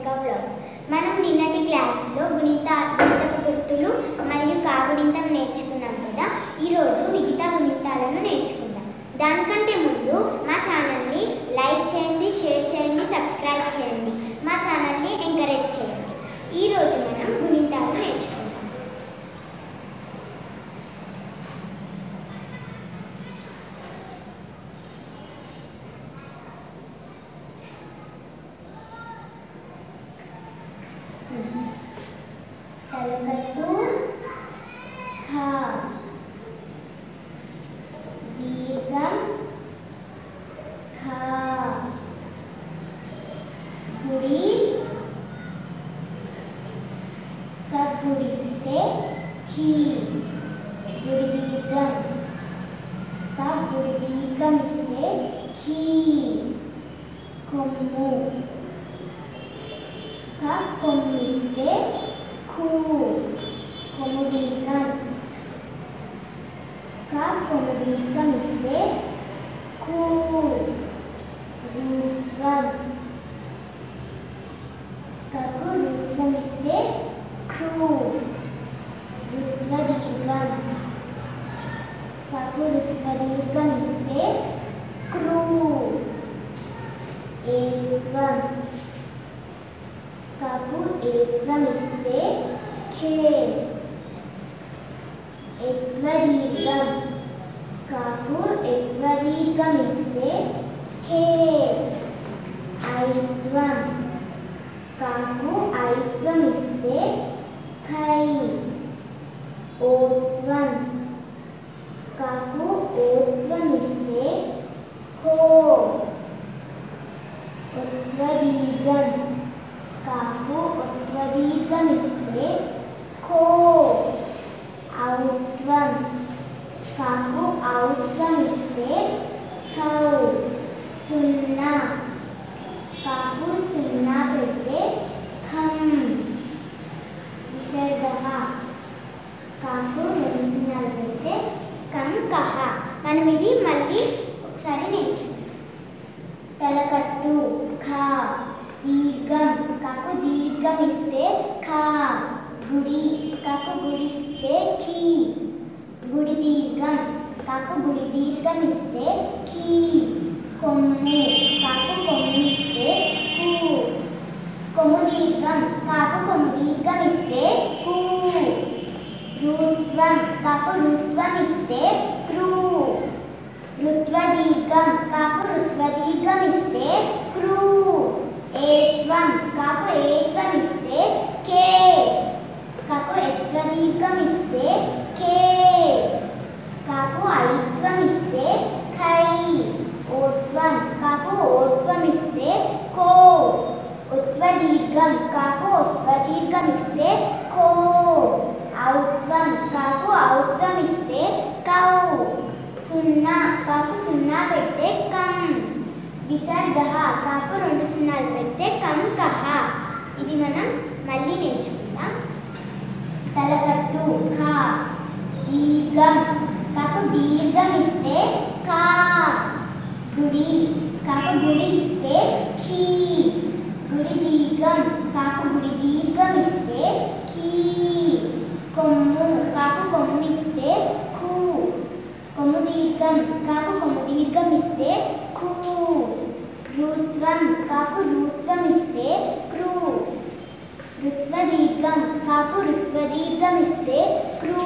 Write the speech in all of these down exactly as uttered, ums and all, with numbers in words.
Rasika Vlogs. మనం నిన్నటి క్లాస్లో గుణిత గుణితపు గుర్తులు మరియు కాగుణితం నేర్చుకున్నాం కదా. ఈరోజు మిగతా గుణితాలను నేర్చుకుందాం. దానికంటే ముందు మా ఛానల్ని లైక్ చేయండి, షేర్ చేయండి, సబ్స్క్రైబ్ చేయండి. మా ఛానల్ని ఎంకరేజ్ చేయండి. ఈరోజు మనం గుణితాలు నేర్చుకుందాం. తలకట్టు ఖ దీర్ఘం ఖ గుడి క గుడిస్తే ఖి గుడి దీర్ఘం క గుడి దీర్ఘం ఇస్తే ఖి కొమ్ము క కొమ్మిస్తే ఖు కొమ్ము దీర్ఘం క కొమ్ము దీర్ఘం ఇస్తే ఖు రుత్వం కకు రుత్వం ఇస్తే ఖృ రుత్వ దీర్ఘం కకు రుత్వ దీర్ఘం ఇస్తే క్రు ఏత్వం కకు ఏత్వం ఇస్తే ఖే ఎత్వ దీర్ఘం కకు ఎత్వ దీర్ఘం ఇస్తే ఖే ఐత్వం కకు ఐత్వం ఇస్తే ఖై ఓత్వం కకు ఓత్వం ఇస్తే హో ఉత్వ దీర్ఘం కాకు ఉత్వ దీర్ఘం ఇస్తే ఖో ఔత్వం కాకు ఔత్వం ఇస్తే ఖౌ సున్నా కాకు సున్నా పెడితే ఖం విసర్గః కాకు రెండు సున్నాలు పెడితే కం కహ. మనం ఇది మళ్ళీ ఒకసారి నేర్చుకుందాం. తలకట్టు ఖ దీర్ఘం కాకు దీర్ఘం ఇస్తే ఖ గుడి కాకు గుడిస్తే ఖి గుడి దీర్ఘం కాకు గుడి దీర్ఘం ఇస్తే ఖి కొమ్ము కాకు కొమ్మిస్తే కు కొమ్ము దీర్ఘం కాకు కొమ్ము దీర్ఘం ఇస్తే కు రుత్వం కాకు రుత్వం ఇస్తే క్రు రుత్వ దీర్ఘం కాకు రుత్వ దీర్ఘం ఇస్తే క్రు ఏత్వం కాకు ఏత్వం ఇస్తే కే కాకు ఎత్వ దీర్ఘం ఇస్తే కే కాకు ఐత్వం ఇస్తే ఖై ఓత్వం కాకు ఓత్వం ఇస్తే కో ఉత్వ దీర్ఘం కాకు ఉత్వ దీర్ఘం ఇస్తే కో ఔత్వం కాకు ఔత్వం ఇస్తే కౌ సున్నా కాకు సున్నా పెడితే కం విసర్గః కాకు రెండు సున్నాలు పెడితే కం కహ. ఇది మనం మళ్ళీ నేర్చుకుందాం. తలకట్టు ఖ దీర్ఘం కాకు దీర్ఘం ఇస్తే కా గుడి కాకు గుడిస్తే ఖీ గుడి దీర్ఘం కాకు గుడి దీర్ఘం ఇస్తే ఖీ కొమ్ము కాకు కొమ్మిస్తే ఖు కొమ్ము దీర్ఘం కాకు కొమ్ము దీర్ఘం ఇస్తే ఖు రుత్వం కాకు రుత్వం ఇస్తే క్రు రుత్వ దీర్ఘం కాకు రుత్వ దీర్ఘం ఇస్తే క్రు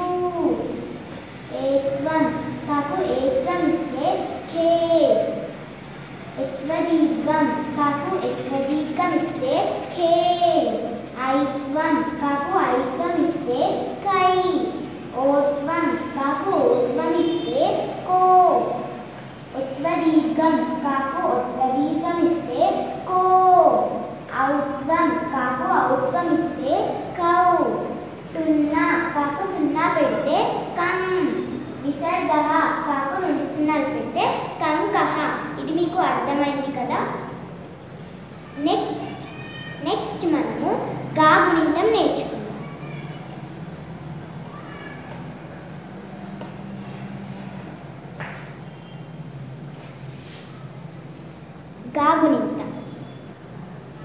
ఏత్వం కాకు ఏత్వం ఇస్తే ఖే ఎత్వ దీర్ఘం కాకు ఎత్వ దీర్ఘం ఇస్తే ఖే ఐత్వం కాకు ఐత్వం ఇస్తే కై ఓత్వం కాకు ఓత్వం ఇస్తే కో ఉత్వ దీర్ఘం కాకు ఉత్వ దీర్ఘం ఇస్తే కో ఔత్వం కాకు ఔత్వం ఇస్తే కౌ సున్నా కాకు సున్నా పెడితే కం విసర్గః కాకు రెండు సున్నాలు పెడితే కం కహ. ఇది మీకు అర్థమైంది కదా. నెక్స్ట్ నెక్స్ట్ మనము గా గుణితం నేర్చుకుందాం.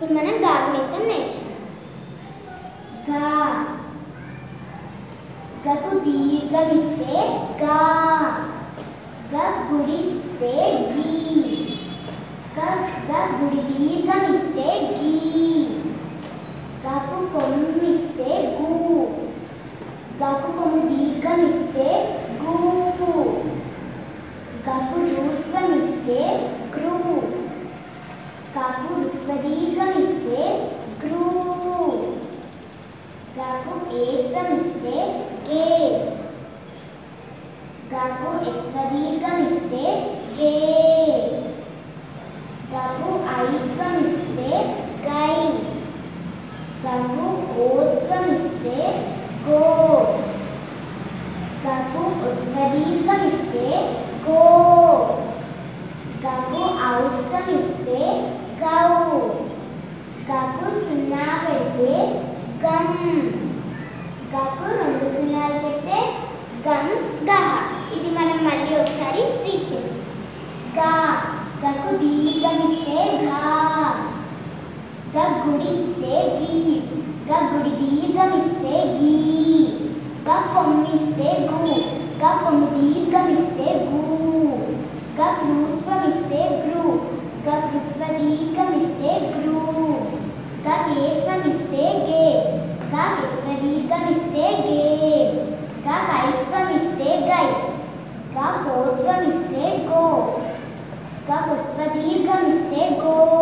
ఇప్పుడు మనం గా గుణింతం నేర్చుకుందాం. గా గకు దీర్ఘమిస్తే గా, గ గుడిస్తే గీ, గ గ గుడి దీర్ఘమిస్తే గీ, గకు కొమ్మిస్తే గు, గకు కొమ్ము దీర్ఘమిస్తే గు, గకు రూత్వమిస్తే గ్రూ, గకు రుత్వదీర్ఘమిస్తే గ్రూ, గకు ఏత్వమిస్తే గే, గకు ఎత్వదీర్ఘమిస్తే గే, గకు ఐత్వమిస్తే గై, గకు ఓత్వమిస్తే గో, గకు ఉత్వదీర్ఘమిస్తే గో, గకు ఔత్వమిస్తే గౌ, గకు సున్నా పెడితే గమ్, గకు రెండు సున్నాలు పెడితే గమ్ గహ. ఇది మనం మళ్ళీ ఒకసారి రీడ్ చేసుకుందాం. గా గకు దీర్ఘమిస్తే ఘా, గ గుడిస్తే గీ, గ గుడి దీర్ఘమిస్తే గీ, గ కొమ్మిస్తే గు, గ కొమ్ము దీర్ఘమిస్తే గు, గ కృత్వమిస్తే గ్రు, గ కృత్వ దీర్ఘమిస్తే గ్రు, గ కేత్వమిస్తే గే, గ కేత్వ దీర్ఘమిస్తే గే, గ కైత్వమిస్తే గై, గ కోత్వమిస్తే గో, గ కుత్వ దీర్ఘమిస్తే గో.